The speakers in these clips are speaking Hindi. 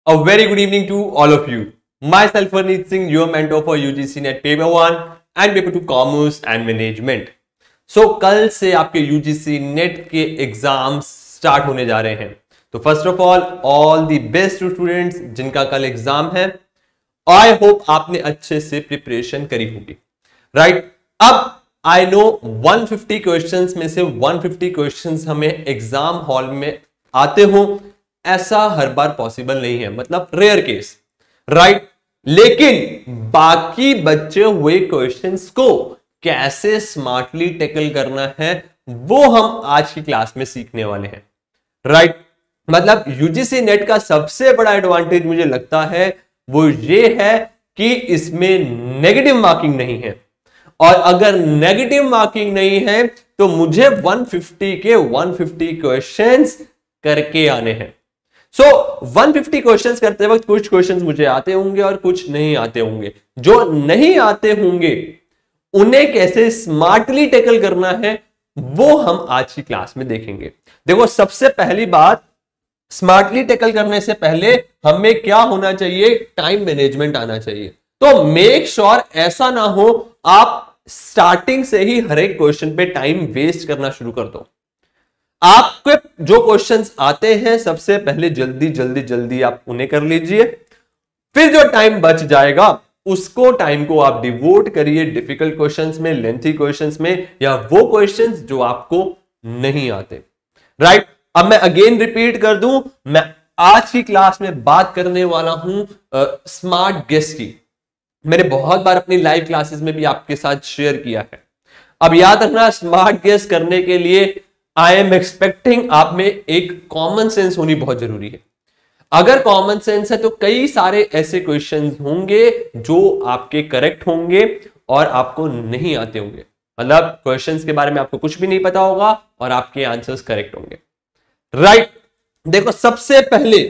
A very good evening to all of you. Myself Farneet Singh, your mentor for UGC NET Paper 1 and Paper 2 Commerce and Management. So कल से आपके UGC NET के एग्जाम स्टार्ट होने जा रहे हैं. तो first of all the best students जिनका कल एग्जाम है, आई होप आपने अच्छे से प्रिपरेशन करी होगी, राइट? अब आई नो 150 क्वेश्चंस में से 150 क्वेश्चंस हमें एग्जाम हॉल में आते हो, ऐसा हर बार पॉसिबल नहीं है, मतलब रेयर केस, राइट? लेकिन बाकी बचे हुए क्वेश्चंस को कैसे स्मार्टली टैकल करना है वो हम आज की क्लास में सीखने वाले हैं, राइट? मतलब यूजीसी नेट का सबसे बड़ा एडवांटेज मुझे लगता है वो ये है कि इसमें नेगेटिव मार्किंग नहीं है, और अगर नेगेटिव मार्किंग नहीं है तो मुझे 150 के 150 क्वेश्चंस करके आने हैं. सो 150 क्वेश्चंस करते वक्त कुछ क्वेश्चंस मुझे आते होंगे और कुछ नहीं आते होंगे. जो नहीं आते होंगे उन्हें कैसे स्मार्टली टैकल करना है वो हम आज की क्लास में देखेंगे. देखो, सबसे पहली बात, स्मार्टली टैकल करने से पहले हमें क्या होना चाहिए? टाइम मैनेजमेंट आना चाहिए. तो मेक श्योर ऐसा ना हो आप स्टार्टिंग से ही हर एक क्वेश्चन पे टाइम वेस्ट करना शुरू कर दो. आपके जो क्वेश्चंस आते हैं सबसे पहले जल्दी जल्दी जल्दी आप उन्हें कर लीजिए, फिर जो टाइम बच जाएगा उसको टाइम को आप डिवोट करिए डिफिकल्ट क्वेश्चंस में, लेंथी क्वेश्चंस में, या वो क्वेश्चंस जो आपको नहीं आते, राइट? अब मैं अगेन रिपीट कर दूं, मैं आज की क्लास में बात करने वाला हूं स्मार्ट गेस की. मैंने बहुत बार अपनी लाइव क्लासेस में भी आपके साथ शेयर किया है. अब याद रखना, स्मार्ट गेस करने के लिए आई एम एक्सपेक्टिंग आप में एक कॉमन सेंस होनी बहुत जरूरी है. अगर कॉमन सेंस है तो कई सारे ऐसे क्वेश्चंस होंगे जो आपके करेक्ट होंगे और आपको नहीं आते होंगे, मतलब क्वेश्चंस के बारे में आपको कुछ भी नहीं पता होगा और आपके आंसर्स करेक्ट होंगे, राइट? देखो, सबसे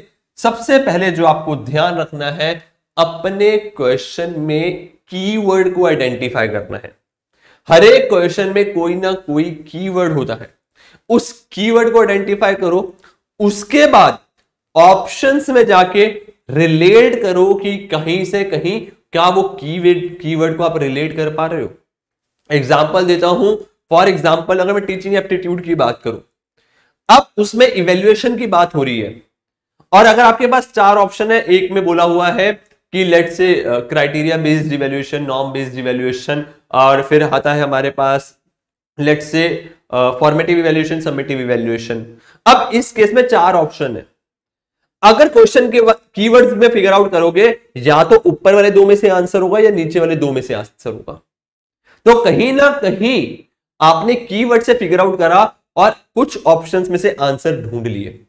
पहले जो आपको ध्यान रखना है, अपने क्वेश्चन में कीवर्ड को आइडेंटिफाई करना है. हर एक क्वेश्चन में कोई ना कोई कीवर्ड होता है, उस कीवर्ड को आइडेंटिफाई करो. उसके बाद ऑप्शंस में जाके रिलेट करो कि कहीं से कहीं क्या वो कीवर्ड को आप रिलेट कर पा रहे हो. एग्जांपल देता हूं. फॉर एग्जांपल, अगर मैं टीचिंग एप्टीट्यूड की बात करूं, अब उसमें इवैल्यूएशन की बात हो रही है, और अगर आपके पास 4 ऑप्शन है, एक में बोला हुआ है कि let's say criteria based evaluation, norm based evaluation, और फिर आता है हमारे पास let's say formative evaluation, summative evaluation. अब इस केस में 4 ऑप्शन है. अगर क्वेश्चन के कीवर्ड्स में फिगर आउट करोगे, या तो ऊपर वाले 2 में से आंसर होगा या नीचे वाले 2 में से आंसर होगा. तो कहीं ना कहीं आपने कीवर्ड से फिगर आउट करा और कुछ ऑप्शंस में से आंसर ढूंढ लिए.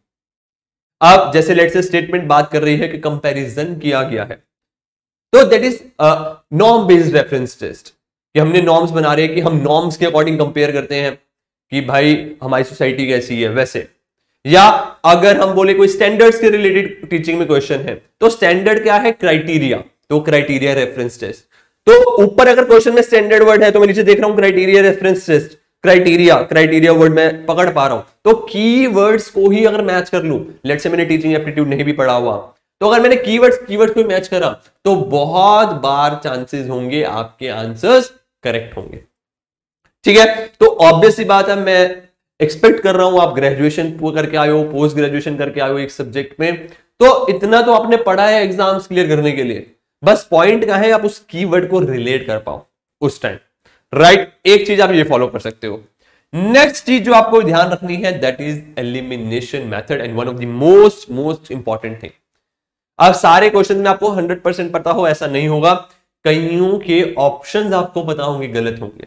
अब जैसे लेट्स से स्टेटमेंट बात कर रही है कि कंपैरिजन किया गया है, तो that is norm based reference test, कि हमने नॉर्म्स बना रहे हैं कि हम नॉर्म्स के अकॉर्डिंग कंपेयर करते हैं कि भाई हमारी सोसाइटी कैसी है वैसे. या अगर हम बोले कोई स्टैंडर्ड्स के रिलेटेड टीचिंग में क्वेश्चन है, तो स्टैंडर्ड क्या है? क्राइटेरिया. तो क्राइटेरिया रेफरेंस टेस्ट. तो ऊपर अगर क्वेश्चन में स्टैंडर्ड वर्ड है तो मैं नीचे देख रहा हूं criteria reference test. Criteria word मैं पकड़ पा रहा हूं, तो कीवर्ड्स को ही अगर मैच कर लूं, लेट्स से मैंने टीचिंग एप्टीट्यूड नहीं भी पढ़ा हुआ, तो अगर मैंने कीवर्ड्स को मैच करा तो बहुत बार चांसेस होंगे आपके आंसर्स करेक्ट होंगे. ठीक है? तो ऑब्वियस सी बात है, मैं एक्सपेक्ट कर रहा हूं आप ग्रेजुएशन करके आए हो, पोस्ट ग्रेजुएशन करके आए हो एक सब्जेक्ट में, तो इतना तो आपने पढ़ा है एग्जाम्स क्लियर करने के लिए. बस पॉइंट क्या है, आप उस कीवर्ड को रिलेट कर पाओ उस टाइम, राइट? एक चीज आप ये फॉलो कर सकते हो. नेक्स्ट चीज जो आपको ध्यान रखनी है, that is elimination method, and one of the most important thing. अब सारे क्वेश्चन में आपको 100% पता हो ऐसा नहीं होगा. कईयों के ऑप्शंस आपको पता होंगे गलत होंगे,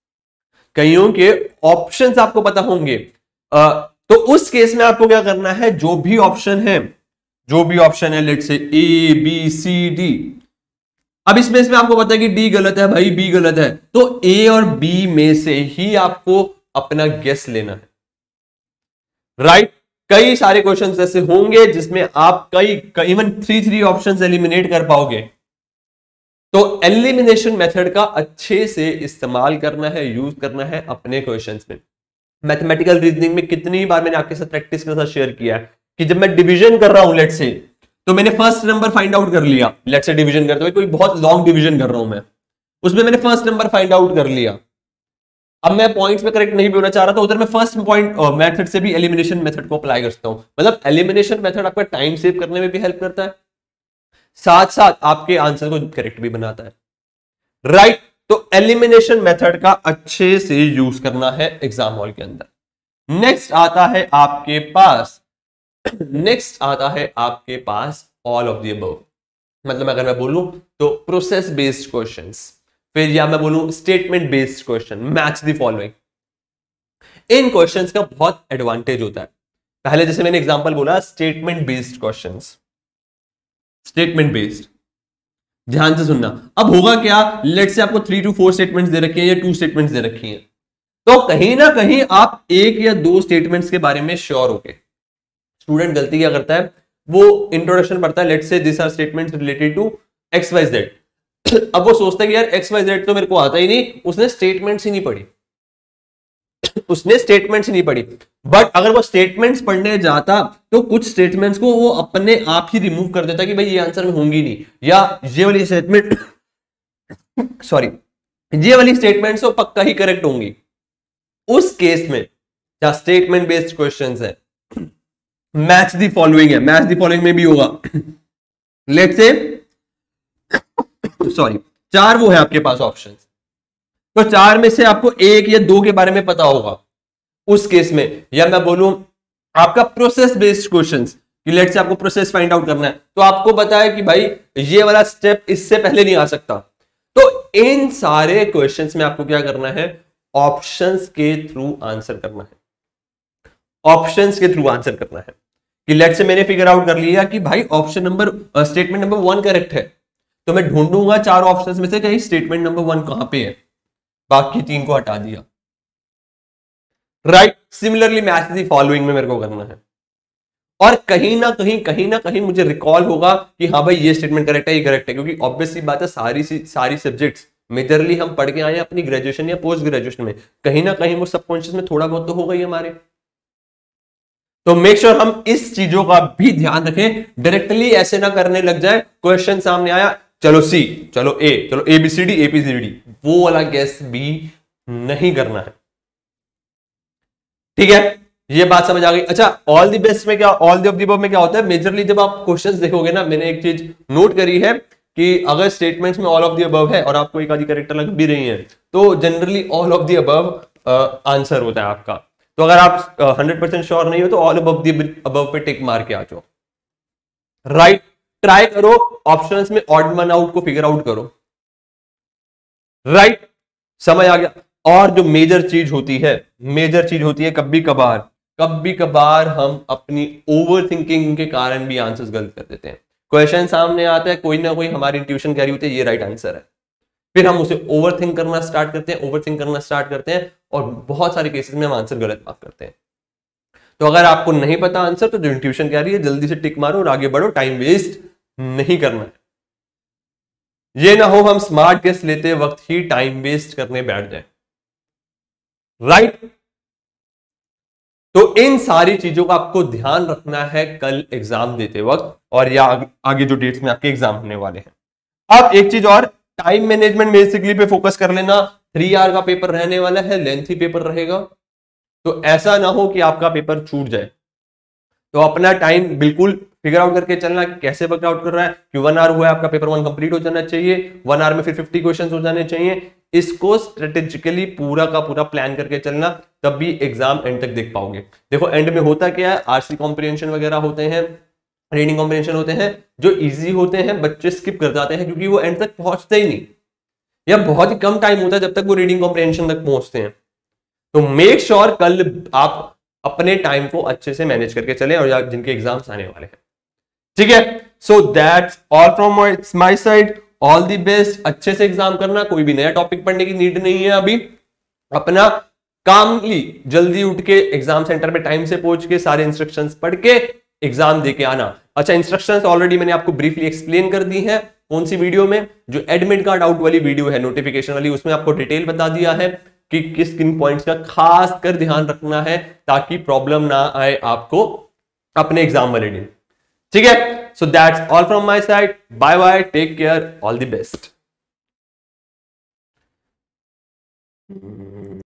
कईयों के ऑप्शंस आपको पता होंगे. तो उस केस में आपको क्या करना है, जो भी ऑप्शन है let's say A B C D, अब इसमें आपको पता है कि डी गलत है, भाई बी गलत है, तो ए और बी में से ही आपको अपना गेस लेना है, राइट? कई सारे क्वेश्चंस ऐसे होंगे जिसमें आप इवन 3 ऑप्शंस एलिमिनेट कर पाओगे. तो एलिमिनेशन मेथड का अच्छे से इस्तेमाल करना है, यूज करना है अपने क्वेश्चंस में. मैथमेटिकल रीजनिंग में कितनी बार मैंने आपके साथ प्रैक्टिस के साथ शेयर किया है कि जब मैं डिवीजन कर रहा हूं लेट्स से, तो मैंने फर्स्ट नंबर फाइंड आउट कर लिया, लेट्स से डिवीजन करते हुए, कोई बहुत लॉन्ग डिवीजन कर रहा हूं मैं, उसमें मैंने फर्स्ट नंबर फाइंड आउट कर लिया। अब मैं पॉइंट्स में करेक्ट नहीं भी होना चाह रहा, तो उधर मैं फर्स्ट पॉइंट मेथड से भी एलिमिनेशन मेथड को अप्लाई करता हूं। मतलब एलिमिनेशन मेथड आपका टाइम सेव करने में भी हेल्प करता है, साथ साथ आपके आंसर को करेक्ट भी बनाता है, राइट। तो एलिमिनेशन मेथड का अच्छे से यूज करना है एग्जाम हॉल के अंदर। नेक्स्ट आता है आपके पास ऑल ऑफ द अबव। मतलब अगर मैं बोलूं तो प्रोसेस बेस्ड क्वेश्चंस, फिर या मैं बोलूं statement based question, match the following. इन क्वेश्चंस का बहुत एडवांटेज होता है। पहले जैसे मैंने एग्जांपल बोला statement based questions, statement based, ध्यान से सुनना। अब होगा क्या, लेट से आपको 3 to 4 स्टेटमेंट्स दे रखी हैं या 2 स्टेटमेंट्स दे रखी हैं, तो कहीं ना कहीं आप 1 या 2 स्टेटमेंट्स के बारे में श्योर हो गए। स्टूडेंट गलती क्या करता है, वो इंट्रोडक्शन पढ़ता है, let say this are statements related to X Y Z. अब वो सोचता है कि यार एक्स वाई जेड तो मेरे को आता ही नहीं, उसने स्टेटमेंट्स ही नहीं पढ़ी, बट अगर वो स्टेटमेंट्स पढ़ने जाता तो कुछ स्टेटमेंट्स को वो अपने आप ही रिमूव कर देता कि भाई ये आंसर में होंगी नहीं, या ये वाली स्टेटमेंट ये वाली स्टेटमेंट्स तो पक्का ही करेक्ट होंगी। उस केस में क्या स्टेटमेंट बेस्ड क्वेश्चंस है, मैच द फॉलोइंग है, मैच द फॉलोइंग में भी होगा। लेट्स से 4 वो है आपके पास ऑप्शंस, तो 4 में से आपको 1 या 2 के बारे में पता होगा उस केस में। या मैं बोलूं आपका प्रोसेस बेस्ड क्वेश्चंस, कि लेट से आपको प्रोसेस फाइंड आउट करना है, तो आपको पता है कि भाई ये वाला स्टेप इससे पहले नहीं आ सकता, तो इन सारे क्वेश्चंस में आपको क्या करना है, ऑप्शंस के थ्रू आंसर करना है, ऑप्शंस के थ्रू आंसर करना है। कि लेट से मैंने फिगर आउट कर लिया कि भाई option number statement number 1 correct है, तो मैं ढूंढूंगा 4 ऑप्शंस में से कहीं स्टेटमेंट नंबर 1 कहां पे है, बाकी 3 को हटा दिया, right. Similarly match the following में मेरे को करना है, और कहीं ना कहीं मुझे रिकॉल होगा कि हाँ भाई ये स्टेटमेंट करेक्ट है, ये करेक्ट है, क्योंकि ऑब्वियसली बात है सारी सब्जेक्ट्स मेजरली हम पढ़ के आए अपनी ग्रेजुएशन या पोस्ट ग्रेजुएशन में, कहीं ना कहीं वो सबकॉन्शियस में थोड़ा बहुत तो होगा ही हमारे। तो मेक श्योर हम इस चीजों का भी ध्यान रखें, डायरेक्टली ऐसे ना करने लग जाए, क्वेश्चन सामने आया चलो सी, चलो ए, चलो ABCD ABCD, वो वाला गैस भी नहीं करना है, ठीक है। ये बात समझ आ गई। अच्छा, ऑल द बेस्ट में क्या, ऑल द अबव में क्या होता है, मेजरली जब आप क्वेश्चंस देखोगे ना, मैंने एक चीज नोट करी है कि अगर स्टेटमेंट्स में ऑल ऑफ द अबव है और आपको एक आधी करेक्टर लग भी रही है, तो generally all of the above answer होता है आपका। तो अगर आप 100% श्योर नहीं हो तो ऑल अबव द अबव पे टिक मार के आ जाओ, राइट। ट्राई करो ऑप्शंस में ऑड वन आउट को फिगर आउट करो, राइट, समझ आ गया। और जो मेजर चीज होती है कभी कभार हम अपनी ओवर थिंकिंग के कारण भी आंसर्स गलत कर देते हैं। क्वेश्चन सामने आता है, कोई ना कोई हमारी इंट्यूशन कह रही होती है ये राइट आंसर है, फिर हम उसे ओवर थिंक करना स्टार्ट करते हैं और बहुत सारे केसेस में हम आंसर गलत मार्क करते हैं। तो अगर आपको नहीं पता आंसर, तो जो इंट्यूशन कह रही है जल्दी से टिक मारो और आगे बढ़ो, टाइम वेस्ट नहीं करना है। ये ना हो हम स्मार्ट गेस लेते वक्त ही टाइम वेस्ट करने बैठ जाए, राइट। तो इन सारी चीजों का आपको ध्यान रखना है कल एग्जाम देते वक्त, और या आगे जो डेट्स में आपके एग्जाम होने वाले हैं। अब एक चीज और, टाइम मैनेजमेंट बेसिकली पे फोकस कर लेना। 3 आवर का पेपर रहने वाला है, लेंथी पेपर रहेगा, तो ऐसा ना हो कि आपका पेपर छूट जाए। तो अपना टाइम बिल्कुल फिगर आउट करके चलना कि कैसे वर्क आउट कर रहा है, कि 1 आवर हुआ है आपका, पेपर 1 कंप्लीट हो जाना चाहिए, 1 आवर में फिर 50 क्वेश्चंस हो जाने चाहिए। इसको स्ट्रेटेजिकली पूरा का पूरा प्लान करके चलना, तब भी एग्जाम एंड तक देख पाओगे। देखो एंड में होता क्या है, आरसी कॉम्प्रिहेंशन वगैरह होते हैं, रीडिंग कॉम्प्रिहेंशन होते हैं, जो इजी होते हैं बच्चे स्किप कर जाते हैं, क्योंकि वो एंड तक पहुंचते ही नहीं, या बहुत ही कम टाइम होता है जब तक वो रीडिंग कॉम्प्रिहेंशन तक पहुंचते हैं। तो मेक श्योर कल आप अपने टाइम को अच्छे से मैनेज करके चलें, और जिनके एग्जाम्स आने वाले हैं, ठीक है। So that's all from my side, all the best. अच्छे से एग्जाम करना, कोई भी नया टॉपिक पढ़ने की नीड नहीं है अभी। अपना कामली जल्दी उठ के एग्जाम सेंटर पे टाइम से पहुंच के सारे इंस्ट्रक्शंस पढ़ के एग्जाम देके आना। अच्छा, इंस्ट्रक्शंस ऑलरेडी मैंने आपको ब्रीफली एक्सप्लेन कर दी है। कौन सी वीडियो में, जो एडमिट कार्ड आउट वाली वीडियो है नोटिफिकेशन वाली, उसमें आपको डिटेल बता दिया है कि किन पॉइंट्स का खास कर ध्यान रखना है ताकि प्रॉब्लम ना आए आपको अपने एग्जाम वाले दिन, ठीक है। So that's all from my side. Bye bye. Take care. All the best.